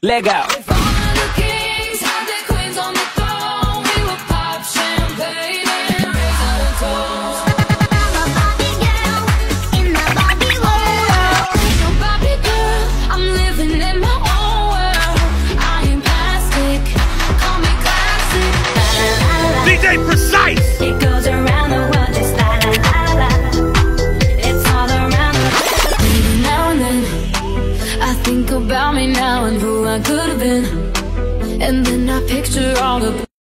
Legal. DJ Precise! It goes around the world just la la la la. It's all around the world. Even now and then I think about me now and who I could have been, and then I picture all the